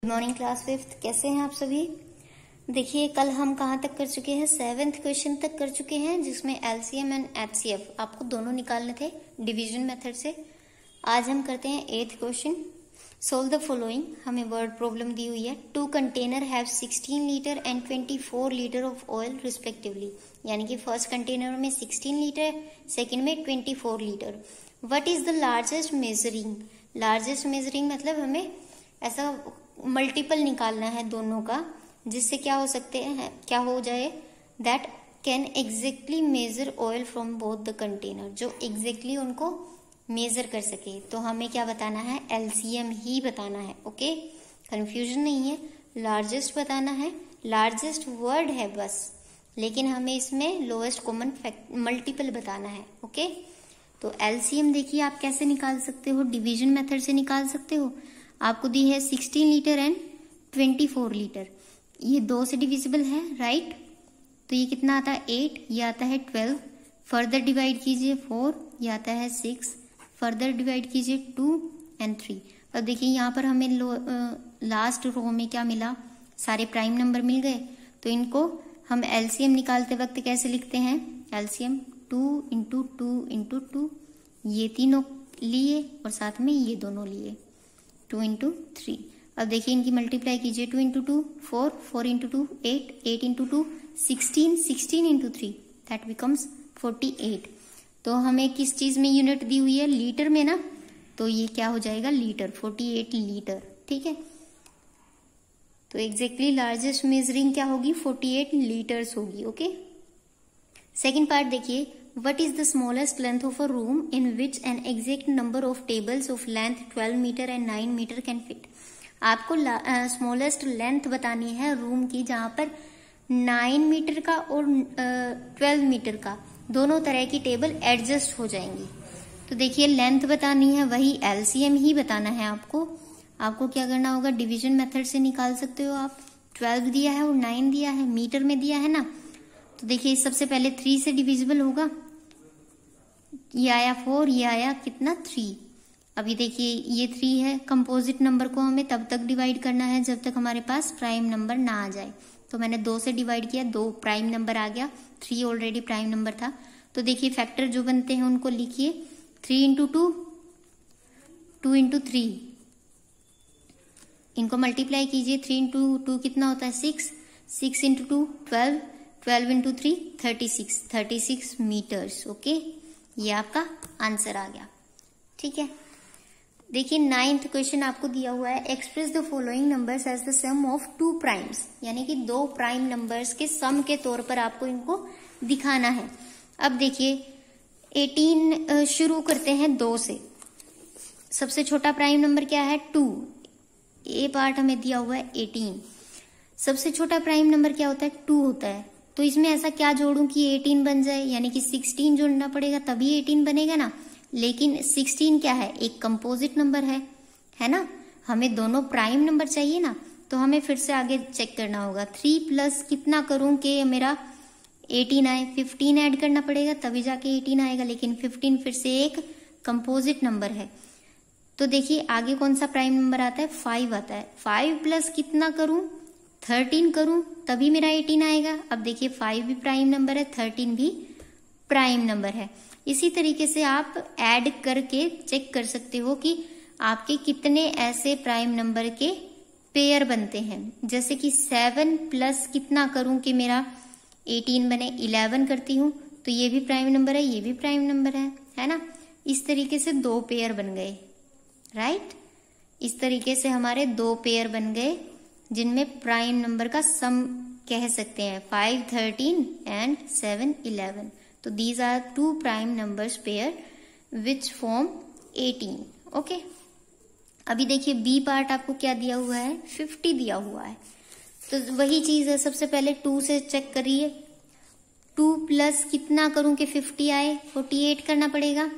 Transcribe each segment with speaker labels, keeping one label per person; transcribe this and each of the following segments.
Speaker 1: Morning class 5th। कैसे हैं आप सभी। देखिए कल हम कहाँ तक कर चुके हैं, 7th क्वेश्चन तक कर चुके हैं, जिसमें एलसीएम एंड एचसीएफ आपको दोनों निकालने थे डिवीजन मेथड से। आज हम करते हैं 8th question. Solve the following. हमें वर्ड प्रॉब्लम दी हुई है। 2 कंटेनर हैव 16 लीटर एंड 24 लीटर ऑफ ऑयल रिस्पेक्टिवली, यानी कि फर्स्ट कंटेनर में 16 लीटर, सेकेंड में 24 लीटर। What is the largest measuring. Largest measuring मतलब हमें ऐसा मल्टीपल निकालना है दोनों का, जिससे क्या हो सकते हैं, क्या हो जाए, that can exactly measure oil from both the container, जो एग्जैक्टली उनको मेजर कर सके। तो हमें क्या बताना है, एलसीएम ही बताना है। ओके, कंफ्यूजन नहीं है, लार्जेस्ट बताना है। लार्जेस्ट वर्ड है बस, लेकिन हमें इसमें लोएस्ट कॉमन मल्टीपल बताना है। ओके, तो एलसीएम देखिए आप कैसे निकाल सकते हो, डिवीजन मेथड से निकाल सकते हो। आपको दी है 16 लीटर एंड 24 लीटर, ये 2 से डिविजिबल है, राइट। तो ये कितना आता है 8, ये आता है 12, फर्दर डिवाइड कीजिए 4, ये आता है 6, फर्दर डिवाइड कीजिए 2 एंड 3। अब देखिए यहाँ पर हमें लास्ट रो में क्या मिला, सारे प्राइम नंबर मिल गए। तो इनको हम एलसीएम निकालते वक्त कैसे लिखते हैं, एलसीएम 2 इंटू 2 इंटू 2, ये तीनों लिए और साथ में ये दोनों लिए, 2 इंटू 3। अब देखिए इनकी मल्टीप्लाई कीजिए, 2 into 2 4, 4 into 2 8, 8 into 2 16, 16 into 3 that becomes 48। तो हमें किस चीज में यूनिट दी हुई है, लीटर में ना, तो ये क्या हो जाएगा लीटर, 48 लीटर। ठीक है, तो एग्जैक्टली लार्जेस्ट मेजरिंग क्या होगी, 48 लीटर्स होगी। ओके, सेकेंड पार्ट देखिए। What is the smallest length of a room in which an exact number of tables of length 12 meter and 9 meter can fit? आपको smallest length बतानी है room की, जहां पर 9 मीटर का और 12 मीटर का दोनों तरह की टेबल एडजस्ट हो जाएंगी। तो देखिए लेंथ बतानी है, वही एलसीएम ही बताना है आपको। आपको क्या करना होगा, डिवीजन मेथड से निकाल सकते हो आप। 12 दिया है और 9 दिया है, मीटर में दिया है ना। तो देखिए सबसे पहले 3 से डिविजिबल होगा, ये आया 4, ये आया कितना 3। अभी देखिए ये 3 है, कंपोजिट नंबर को हमें तब तक डिवाइड करना है जब तक हमारे पास प्राइम नंबर ना आ जाए। तो मैंने 2 से डिवाइड किया, 2 प्राइम नंबर आ गया, 3 ऑलरेडी प्राइम नंबर था। तो देखिए फैक्टर जो बनते हैं उनको लिखिए, 3 इंटू 2, 2 इंटू 3, इनको मल्टीप्लाई कीजिए। 3 इंटू 2 कितना होता है 6, 6 इंटू 2 12, 12 इंटू 3 36, 36 मीटर्स। ओके, ये आपका आंसर आ गया। ठीक है, देखिए 9th क्वेश्चन आपको दिया हुआ है। Express the following numbers as the sum of 2 primes, यानी कि 2 प्राइम नंबर्स के सम के तौर पर आपको इनको दिखाना है। अब देखिए 18 शुरू करते हैं 2 से। सबसे छोटा प्राइम नंबर क्या है 2, ए पार्ट हमें दिया हुआ है 18। सबसे छोटा प्राइम नंबर क्या होता है 2 होता है। तो इसमें ऐसा क्या जोड़ूं कि 18 बन जाए, यानी कि 16 जोड़ना पड़ेगा तभी 18 बनेगा ना। लेकिन 16 क्या है, एक कंपोजिट नंबर है ना। हमें दोनों प्राइम नंबर चाहिए ना, तो हमें फिर से आगे चेक करना होगा। 3 प्लस कितना करूं कि मेरा 18 आए, 15 ऐड करना पड़ेगा तभी जाके 18 आएगा। लेकिन 15 फिर से एक कंपोजिट नंबर है। तो देखिए आगे कौन सा प्राइम नंबर आता है, 5 आता है। 5 प्लस कितना करूं, 13 करूं तभी मेरा 18 आएगा। अब देखिए 5 भी प्राइम नंबर है, 13 भी प्राइम नंबर है। इसी तरीके से आप ऐड करके चेक कर सकते हो कि आपके कितने ऐसे प्राइम नंबर के पेयर बनते हैं। जैसे कि 7 प्लस कितना करूं कि मेरा 18 बने, 11 करती हूं तो ये भी प्राइम नंबर है, ये भी प्राइम नंबर है ना। इस तरीके से 2 पेयर बन गए, राइट। इस तरीके से हमारे 2 पेयर बन गए, जिनमें प्राइम नंबर का सम कह सकते हैं 5 13 एंड 7 11। तो these are 2 prime numbers pair which form 18। Okay, अभी देखिए बी पार्ट आपको क्या दिया हुआ है, 50 दिया हुआ है। तो वही चीज है, सबसे पहले 2 से चेक करिए। 2 प्लस कितना करूं कि 50 आए, 48 करना पड़ेगा।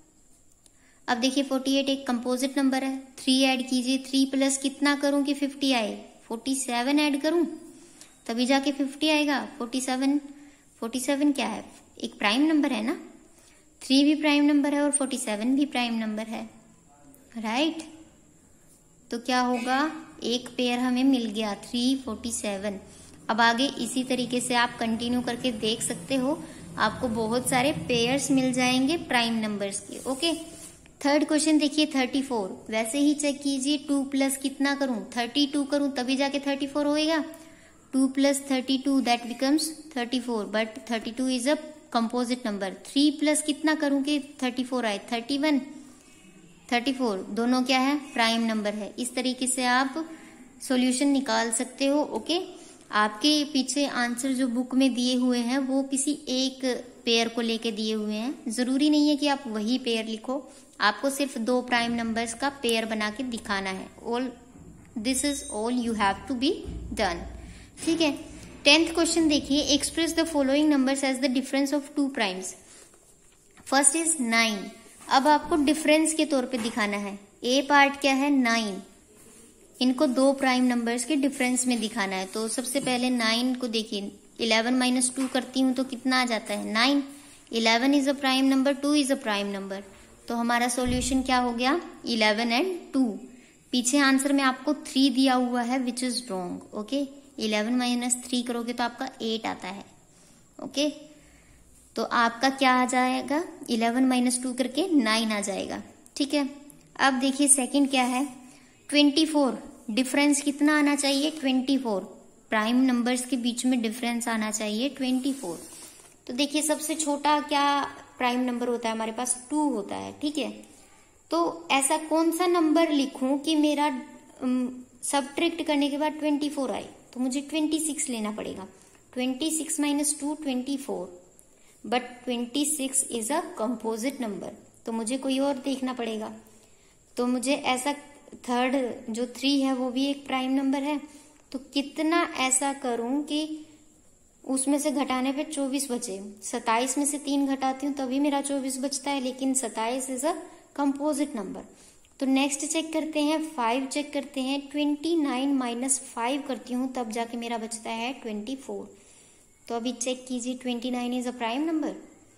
Speaker 1: अब देखिए 48 एक कंपोजिट नंबर है, 3 ऐड कीजिए। 3 प्लस कितना करूं कि 50 आए, 47 ऐड करूं तभी जाके 50 आएगा। 47 क्या है, एक प्राइम नंबर है ना। 3 भी प्राइम नंबर है और 47 भी प्राइम नंबर है, राइट। तो क्या होगा, एक पेयर हमें मिल गया 347। अब आगे इसी तरीके से आप कंटिन्यू करके देख सकते हो, आपको बहुत सारे पेयर्स मिल जाएंगे प्राइम नंबर्स के। ओके, थर्ड क्वेश्चन देखिए 34। वैसे ही चेक कीजिए 2 प्लस कितना करूं, 32 करूं तभी जाके 34 होएगा। 2 plus 32 that becomes 34, but 32 is a composite number. 3 plus कितना करूं कि 34 आए, 31, 34 दोनों क्या है, प्राइम नंबर है। इस तरीके से आप सॉल्यूशन निकाल सकते हो। ओके, आपके पीछे आंसर जो बुक में दिए हुए हैं वो किसी एक पेयर को लेके दिए हुए हैं, जरूरी नहीं है कि आप वही पेयर लिखो, आपको सिर्फ 2 प्राइम नंबर्स का पेयर बना के दिखाना है। All this is all you have to be done. ठीक है, 10th क्वेश्चन देखिए, express the following numbers as the difference of 2 primes. First is 9। अब आपको डिफरेंस के तौर पे दिखाना है। ए पार्ट क्या है, 9, इनको 2 प्राइम नंबर्स के डिफरेंस में दिखाना है। तो सबसे पहले 9 को देखिए, 11 माइनस 2 करती हूं तो कितना आ जाता है, 9। 11 is a prime number, 2 is a prime number, तो हमारा सॉल्यूशन क्या हो गया, 11 एंड 2। पीछे आंसर में आपको 3 दिया हुआ है which is wrong. Okay, 11 minus 3 करोगे तो आपका 8 आता है। ओके, तो आपका क्या आ जाएगा, 11 माइनस 2 करके 9 आ जाएगा। ठीक है, अब देखिए सेकंड क्या है, 24। डिफरेंस कितना आना चाहिए, 24, प्राइम नंबर्स के बीच में डिफरेंस आना चाहिए 24। तो देखिए सबसे छोटा क्या प्राइम नंबर होता है हमारे पास, 2 होता है। ठीक है, तो ऐसा कौन सा नंबर लिखूं कि मेरा सबट्रैक्ट करने के बाद 24 आए, तो मुझे 26 लेना पड़ेगा। 26 minus 2 24, but 26 is a composite number, तो मुझे कोई और देखना पड़ेगा। तो मुझे ऐसा थर्ड जो 3 है वो भी एक प्राइम नंबर है, तो कितना ऐसा करूं कि उसमें से घटाने पे 24 बचे। 27 में से 3 घटाती हूँ तभी मेरा 24 बचता है, लेकिन 27 इज अ कंपोजिट नंबर। तो नेक्स्ट चेक करते हैं, 5 चेक करते हैं, 29 माइनस 5 करती हूँ तब जाके मेरा बचता है 24। तो अभी चेक कीजिए 29 इज अ प्राइम नंबर।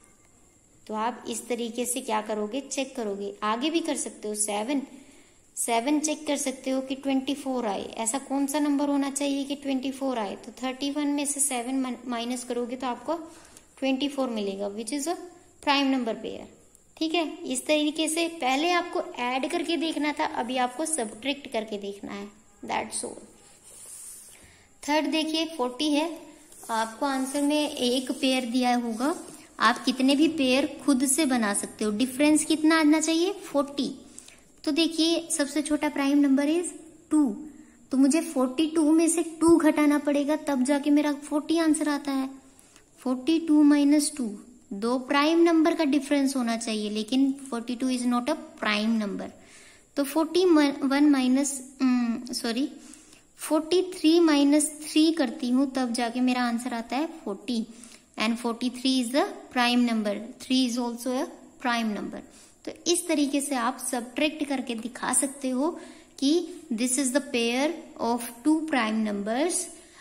Speaker 1: तो आप इस तरीके से क्या करोगे, चेक करोगे। आगे भी कर सकते हो, 7 चेक कर सकते हो कि 24 आए, ऐसा कौन सा नंबर होना चाहिए कि 24 आए। तो 31 में से 7 माइनस करोगे तो आपको 24 मिलेगा which is a prime number pair. ठीक है, इस तरीके से पहले आपको ऐड करके देखना था, अभी आपको सब्ट्रैक्ट करके देखना है, दैट्स ऑल। थर्ड देखिए 40 है, आपको आंसर में एक पेयर दिया होगा, आप कितने भी पेयर खुद से बना सकते हो। डिफरेंस कितना आना चाहिए, 40। तो देखिए सबसे छोटा प्राइम नंबर इज 2, तो मुझे 42 में से 2 घटाना पड़ेगा तब जाके मेरा 40 आंसर आता है। 42 माइनस 2, 2 प्राइम नंबर का डिफरेंस होना चाहिए, लेकिन 42 is not a prime number. तो 43 माइनस 3 करती हूँ तब जाके मेरा आंसर आता है 40, and 43 is the prime number, 3 is also a prime number. तो इस तरीके से आप सब्ट्रैक्ट करके दिखा सकते हो कि this is the pair of 2 prime numbers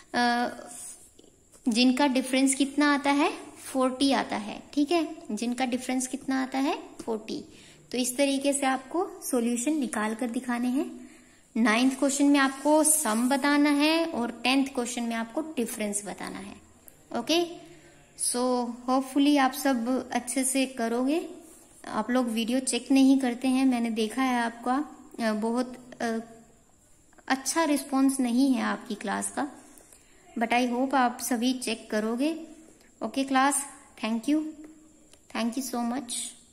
Speaker 1: जिनका डिफरेंस कितना आता है, 40 आता है। ठीक है, जिनका डिफरेंस कितना आता है, 40। तो इस तरीके से आपको सॉल्यूशन निकाल कर दिखाने हैं। 9th क्वेश्चन में आपको सम बताना है और 10th क्वेश्चन में आपको डिफरेंस बताना है। ओके, सो होपफुली आप सब अच्छे से करोगे। आप लोग वीडियो चेक नहीं करते हैं, मैंने देखा है आपका बहुत अच्छा रिस्पॉन्स नहीं है आपकी क्लास का, बट आई होप आप सभी चेक करोगे। Okay class, thank you so much.